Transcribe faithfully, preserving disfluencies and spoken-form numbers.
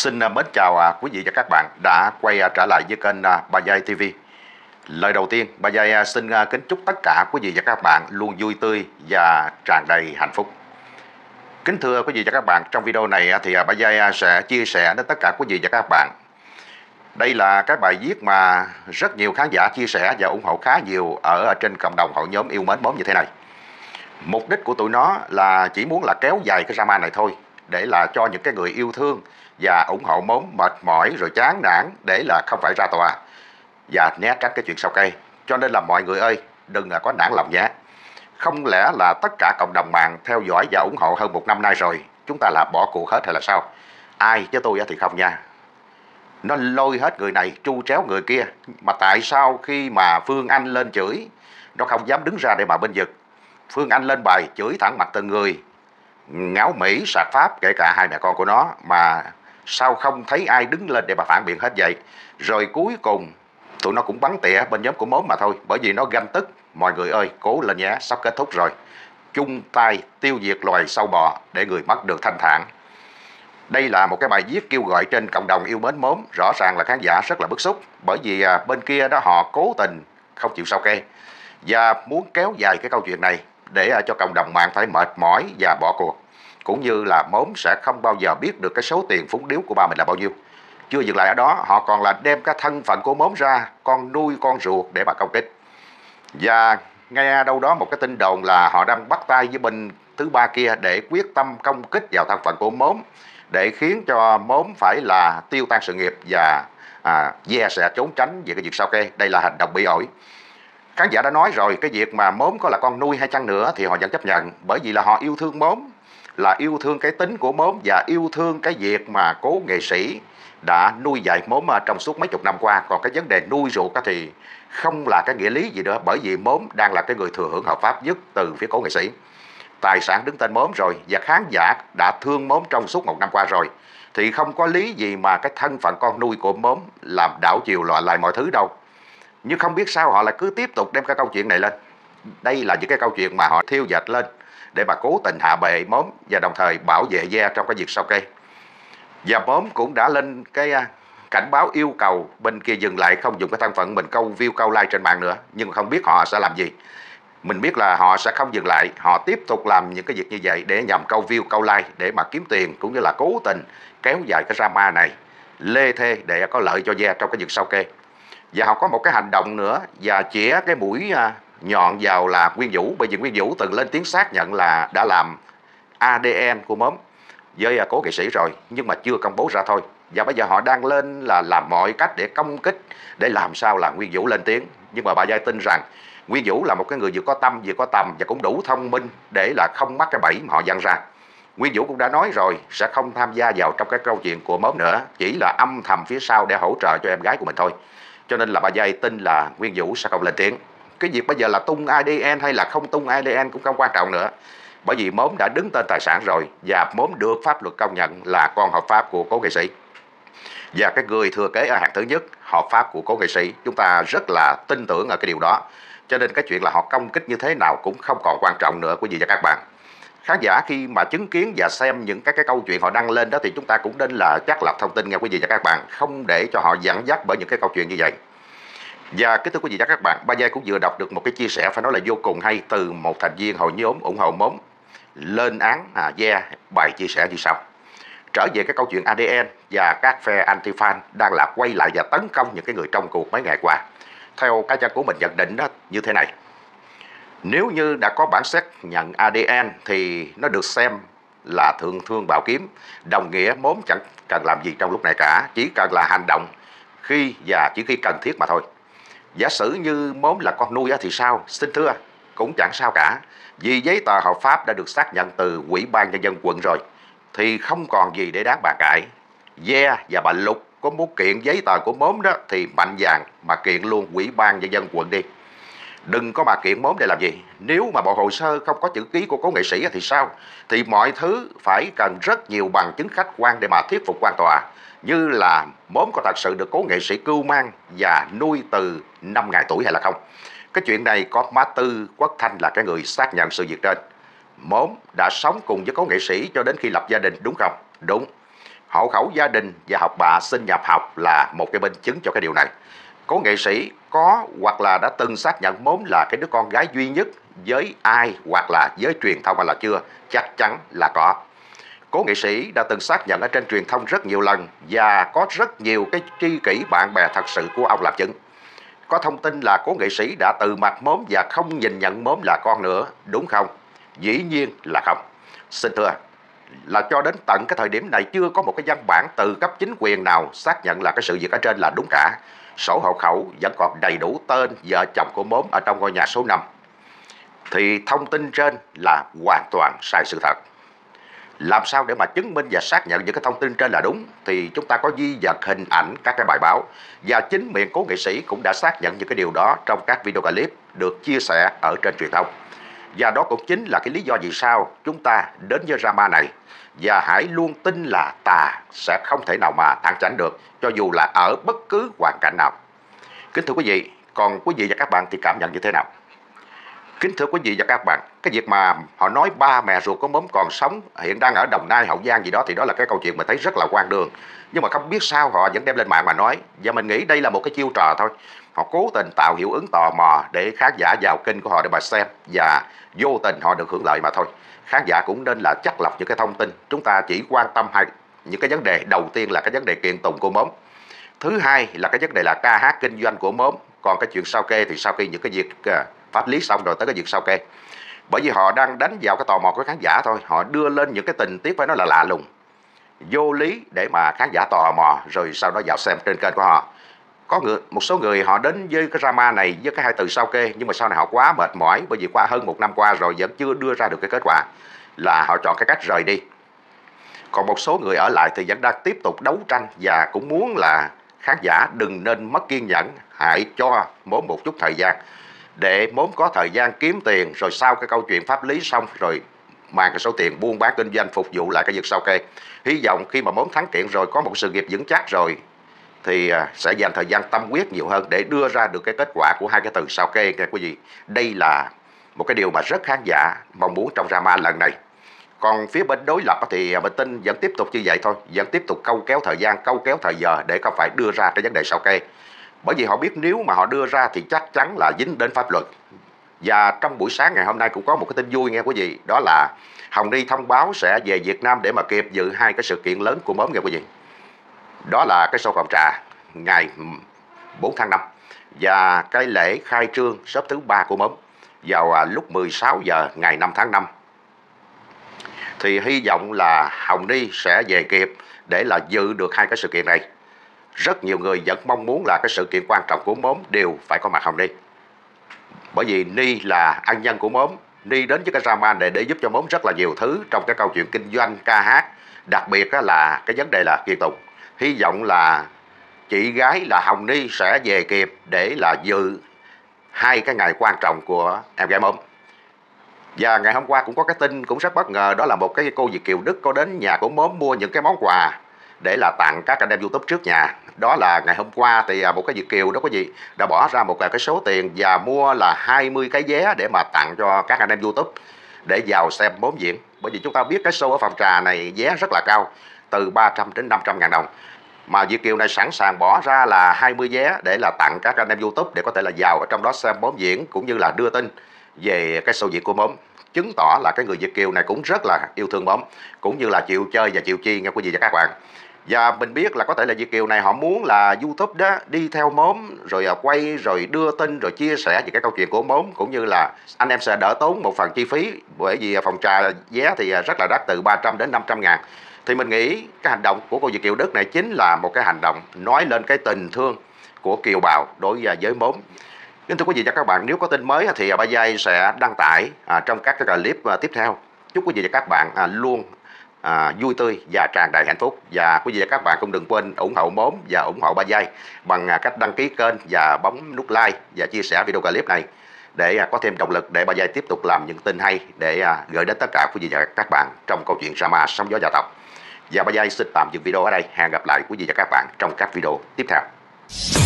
Xin à, mến chào à, quý vị và các bạn đã quay à, trở lại với kênh à, Ba Giai ti vi. Lời đầu tiên, Ba Giai à, xin à, kính chúc tất cả quý vị và các bạn luôn vui tươi và tràn đầy hạnh phúc. Kính thưa quý vị và các bạn, trong video này à, thì à, Ba Giai à, sẽ chia sẻ đến tất cả quý vị và các bạn. Đây là cái bài viết mà rất nhiều khán giả chia sẻ và ủng hộ khá nhiều ở, ở trên cộng đồng hội nhóm yêu mến móm như thế này. Mục đích của tụi nó là chỉ muốn là kéo dài cái drama này thôi, để là cho những cái người yêu thương và ủng hộ móm mệt mỏi rồi chán nản để là không phải ra tòa và né tránh cái chuyện sau cây. Cho nên là mọi người ơi, đừng có nản lòng nhé. Không lẽ là tất cả cộng đồng mạng theo dõi và ủng hộ hơn một năm nay rồi chúng ta là bỏ cuộc hết hay là sao? Ai chứ tôi thì không nha. Nó lôi hết người này tru tréo người kia, mà tại sao khi mà Phương Anh lên chửi nó không dám đứng ra để mà bênh vực? Phương Anh lên bài chửi thẳng mặt từng người, ngáo Mỹ sạc Pháp, kể cả hai mẹ con của nó, mà sao không thấy ai đứng lên để mà phản biện hết vậy? Rồi cuối cùng tụi nó cũng bắn tỉa bên nhóm của móm mà thôi, bởi vì nó ganh tức. Mọi người ơi, cố lên nhé, sắp kết thúc rồi. Chung tay tiêu diệt loài sâu bọ để người mất được thanh thản. Đây là một cái bài viết kêu gọi trên cộng đồng yêu mến móm. Rõ ràng là khán giả rất là bức xúc, bởi vì à, bên kia đó họ cố tình không chịu sao kê và muốn kéo dài cái câu chuyện này để à, cho cộng đồng mạng phải mệt mỏi và bỏ cuộc. Cũng như là móm sẽ không bao giờ biết được cái số tiền phúng điếu của ba mình là bao nhiêu. Chưa dừng lại ở đó, họ còn là đem cái thân phận của móm ra, con nuôi con ruột để mà công kích. Và nghe đâu đó một cái tin đồn là họ đang bắt tay với bên thứ ba kia để quyết tâm công kích vào thân phận của móm, để khiến cho móm phải là tiêu tan sự nghiệp và à, Ve sẽ trốn tránh về cái việc sao kê. Đây là hành động bị ổi. Khán giả đã nói rồi, cái việc mà móm có là con nuôi hay chăng nữa thì họ vẫn chấp nhận, bởi vì là họ yêu thương móm, là yêu thương cái tính của móm và yêu thương cái việc mà cố nghệ sĩ đã nuôi dạy móm trong suốt mấy chục năm qua. Còn cái vấn đề nuôi ruột thì không là cái nghĩa lý gì nữa, bởi vì móm đang là cái người thừa hưởng hợp pháp nhất từ phía cố nghệ sĩ. Tài sản đứng tên móm rồi và khán giả đã thương móm trong suốt một năm qua rồi, thì không có lý gì mà cái thân phận con nuôi của móm làm đảo chiều loạn lại mọi thứ đâu. Nhưng không biết sao họ lại cứ tiếp tục đem cái câu chuyện này lên. Đây là những cái câu chuyện mà họ thiêu dệt lên để mà cố tình hạ bệ móm và đồng thời bảo vệ Ve trong cái việc sao kê. Và móm cũng đã lên cái cảnh báo yêu cầu bên kia dừng lại, không dùng cái thân phận mình câu view câu like trên mạng nữa. Nhưng mà không biết họ sẽ làm gì. Mình biết là họ sẽ không dừng lại, họ tiếp tục làm những cái việc như vậy để nhằm câu view câu like để mà kiếm tiền, cũng như là cố tình kéo dài cái drama này lê thê để có lợi cho Ve trong cái việc sao kê. Và họ có một cái hành động nữa và chĩa cái mũi nhọn vào là Nguyên Vũ, bởi vì Nguyên Vũ từng lên tiếng xác nhận là đã làm a đê en của móm với cố nghệ sĩ rồi, nhưng mà chưa công bố ra thôi. Và bây giờ họ đang lên là làm mọi cách để công kích, để làm sao là Nguyên Vũ lên tiếng. Nhưng mà bà Giai tin rằng Nguyên Vũ là một cái người vừa có tâm vừa có tầm và cũng đủ thông minh để là không mắc cái bẫy mà họ dăng ra. Nguyên Vũ cũng đã nói rồi sẽ không tham gia vào trong cái câu chuyện của móm nữa, chỉ là âm thầm phía sau để hỗ trợ cho em gái của mình thôi. Cho nên là bà Giai tin là Nguyên Vũ sẽ không lên tiếng. Cái việc bây giờ là tung a đê en hay là không tung a đê en cũng không quan trọng nữa, bởi vì móm đã đứng tên tài sản rồi và móm được pháp luật công nhận là con hợp pháp của cố nghệ sĩ. Và cái người thừa kế ở hạng thứ nhất hợp pháp của cố nghệ sĩ, chúng ta rất là tin tưởng ở cái điều đó. Cho nên cái chuyện là họ công kích như thế nào cũng không còn quan trọng nữa quý vị và các bạn. Khán giả khi mà chứng kiến và xem những cái, cái câu chuyện họ đăng lên đó thì chúng ta cũng nên là chắc lọc thông tin nghe quý vị và các bạn, không để cho họ dẫn dắt bởi những cái câu chuyện như vậy. Và kính thưa quý vị và các bạn, Ba Giai cũng vừa đọc được một cái chia sẻ phải nói là vô cùng hay từ một thành viên hội nhóm ủng hộ móm lên án à, Ve. Bài chia sẻ như sau: trở về cái câu chuyện a đê en và các phe anti-fan đang là quay lại và tấn công những cái người trong cuộc mấy ngày qua. Theo cá nhân của mình nhận định đó như thế này: nếu như đã có bản xét nhận a đê en thì nó được xem là thượng thương bảo kiếm, đồng nghĩa móm chẳng cần làm gì trong lúc này cả, chỉ cần là hành động khi và chỉ khi cần thiết mà thôi. Giả sử như móm là con nuôi thì sao? Xin thưa, cũng chẳng sao cả, vì giấy tờ hợp pháp đã được xác nhận từ Ủy ban Nhân dân quận rồi, thì không còn gì để đáng bàn cãi. Ve và bà Lục có muốn kiện giấy tờ của móm đó thì mạnh dạn mà kiện luôn Ủy ban Nhân dân quận đi. Đừng có mà kiện móm để làm gì. Nếu mà bộ hồ sơ không có chữ ký của cố nghệ sĩ thì sao? Thì mọi thứ phải cần rất nhiều bằng chứng khách quan để mà thuyết phục quan tòa, như là móm có thật sự được cố nghệ sĩ cưu mang và nuôi từ năm ngày tuổi hay là không. Cái chuyện này có má Tư Quốc Thanh là cái người xác nhận sự việc trên. Móm đã sống cùng với cố nghệ sĩ cho đến khi lập gia đình đúng không? Đúng. Hộ khẩu gia đình và học bạ xin nhập học là một cái minh chứng cho cái điều này. Cố nghệ sĩ có hoặc là đã từng xác nhận Mốm là cái đứa con gái duy nhất với ai hoặc là với truyền thông hay là chưa? Chắc chắn là có. Cố nghệ sĩ đã từng xác nhận ở trên truyền thông rất nhiều lần và có rất nhiều cái tri kỷ bạn bè thật sự của ông làm chứng. Có thông tin là cố nghệ sĩ đã từ mặt Mốm và không nhìn nhận Mốm là con nữa, đúng không? Dĩ nhiên là không. Xin thưa là cho đến tận cái thời điểm này chưa có một cái văn bản từ cấp chính quyền nào xác nhận là cái sự việc ở trên là đúng cả. Sổ hộ khẩu vẫn còn đầy đủ tên vợ chồng của Mốm ở trong ngôi nhà số năm. Thì thông tin trên là hoàn toàn sai sự thật. Làm sao để mà chứng minh và xác nhận những cái thông tin trên là đúng thì chúng ta có ghi vật hình ảnh các cái bài báo và chính miệng cố nghệ sĩ cũng đã xác nhận những cái điều đó trong các video clip được chia sẻ ở trên truyền thông. Và đó cũng chính là cái lý do vì sao chúng ta đến với drama này. Và hãy luôn tin là tà sẽ không thể nào mà thắng tránh được cho dù là ở bất cứ hoàn cảnh nào. Kính thưa quý vị, còn quý vị và các bạn thì cảm nhận như thế nào? Kính thưa quý vị và các bạn, cái việc mà họ nói ba mẹ ruột của Mốm còn sống, hiện đang ở Đồng Nai, Hậu Giang gì đó thì đó là cái câu chuyện mà thấy rất là hoang đường. Nhưng mà không biết sao họ vẫn đem lên mạng mà nói. Và mình nghĩ đây là một cái chiêu trò thôi. Họ cố tình tạo hiệu ứng tò mò để khán giả vào kênh của họ để mà xem và vô tình họ được hưởng lợi mà thôi. Khán giả cũng nên là chắc lọc những cái thông tin. Chúng ta chỉ quan tâm hai những cái vấn đề. Đầu tiên là cái vấn đề kiện tụng của Mốm. Thứ hai là cái vấn đề là ca hát kinh doanh của Mốm. Còn cái chuyện sao kê thì sau khi những cái việc pháp lý xong rồi tới cái việc sao kê. Bởi vì họ đang đánh vào cái tò mò của khán giả thôi. Họ đưa lên những cái tình tiết phải nói là lạ lùng, vô lý để mà khán giả tò mò rồi sau đó vào xem trên kênh của họ. Có người, một số người họ đến với cái drama này với cái hai từ sao kê, nhưng mà sau này họ quá mệt mỏi bởi vì qua hơn một năm qua rồi vẫn chưa đưa ra được cái kết quả, là họ chọn cái cách rời đi. Còn một số người ở lại thì vẫn đang tiếp tục đấu tranh và cũng muốn là khán giả đừng nên mất kiên nhẫn, hãy cho Mốm một chút thời gian để Mốm có thời gian kiếm tiền, rồi sau cái câu chuyện pháp lý xong rồi mang cái số tiền buôn bán kinh doanh phục vụ lại cái việc sao kê. Hy vọng khi mà Mốm thắng kiện rồi, có một sự nghiệp vững chắc rồi thì sẽ dành thời gian tâm huyết nhiều hơn để đưa ra được cái kết quả của hai cái từ sao kê nha quý vị. Đây là một cái điều mà rất khán giả mong muốn trong drama lần này. Còn phía bên đối lập thì mình tin vẫn tiếp tục như vậy thôi, vẫn tiếp tục câu kéo thời gian, câu kéo thời giờ để không phải đưa ra cái vấn đề sao kê. Bởi vì họ biết nếu mà họ đưa ra thì chắc chắn là dính đến pháp luật. Và trong buổi sáng ngày hôm nay cũng có một cái tin vui nghe quý vị, đó là Hồng Ni thông báo sẽ về Việt Nam để mà kịp dự hai cái sự kiện lớn của Mốm nghe quý vị. Đó là cái show phòng trà ngày bốn tháng năm và cái lễ khai trương shop thứ ba của Mốm vào lúc mười sáu giờ ngày năm tháng năm. Thì hy vọng là Hồng Ni sẽ về kịp để là dự được hai cái sự kiện này. Rất nhiều người vẫn mong muốn là cái sự kiện quan trọng của Mốm đều phải có mặt Hồng Ni. Bởi vì Ni là ân nhân của Mốm. Ni đến với cái drama này để giúp cho Mốm rất là nhiều thứ trong cái câu chuyện kinh doanh, ca hát. Đặc biệt là cái vấn đề là kiện tụng. Hy vọng là chị gái là Hồng Ni sẽ về kịp để là dự hai cái ngày quan trọng của em gái Mốm. Và ngày hôm qua cũng có cái tin cũng rất bất ngờ, đó là một cái cô Việt kiều Đức có đến nhà của Mốm mua những cái món quà để là tặng các anh em YouTube trước nhà. Đó là ngày hôm qua thì một cái Việt kiều đó quý vị đã bỏ ra một cái số tiền và mua là hai mươi cái vé để mà tặng cho các anh em YouTube để vào xem Mốm diễn. Bởi vì chúng ta biết cái show ở phòng trà này vé rất là cao, từ ba trăm đến năm trăm ngàn đồng. Mà Việt kiều này sẵn sàng bỏ ra là hai mươi vé để là tặng các anh em YouTube để có thể là vào ở trong đó xem Mốm diễn cũng như là đưa tin về cái show diễn của Mốm. Chứng tỏ là cái người Việt kiều này cũng rất là yêu thương Mốm, cũng như là chịu chơi và chịu chi nghe quý vị và các bạn. Và mình biết là có thể là Việt kiều này họ muốn là YouTube đó đi theo Mốm rồi quay rồi đưa tin rồi chia sẻ về cái câu chuyện của Mốm, cũng như là anh em sẽ đỡ tốn một phần chi phí, bởi vì phòng trà vé thì rất là đắt, từ ba trăm đến năm trăm ngàn. Thì mình nghĩ cái hành động của cô Việt kiều Đức này chính là một cái hành động nói lên cái tình thương của kiều bào đối với Mốm. Kính thưa quý vị và các bạn, nếu có tin mới thì Ba Giai sẽ đăng tải à, trong các cái clip à, tiếp theo. Chúc quý vị và các bạn à, luôn à, vui tươi và tràn đầy hạnh phúc. Và quý vị và các bạn cũng đừng quên ủng hộ Mốm và ủng hộ Ba Giai bằng à, cách đăng ký kênh và bấm nút like và chia sẻ video clip này để à, có thêm động lực để Ba Giai tiếp tục làm những tin hay để à, gửi đến tất cả quý vị và các bạn trong câu chuyện drama Sóng Gió Gia Tộc. Và Ba Giai xin tạm dừng video ở đây. Hẹn gặp lại quý vị và các bạn trong các video tiếp theo.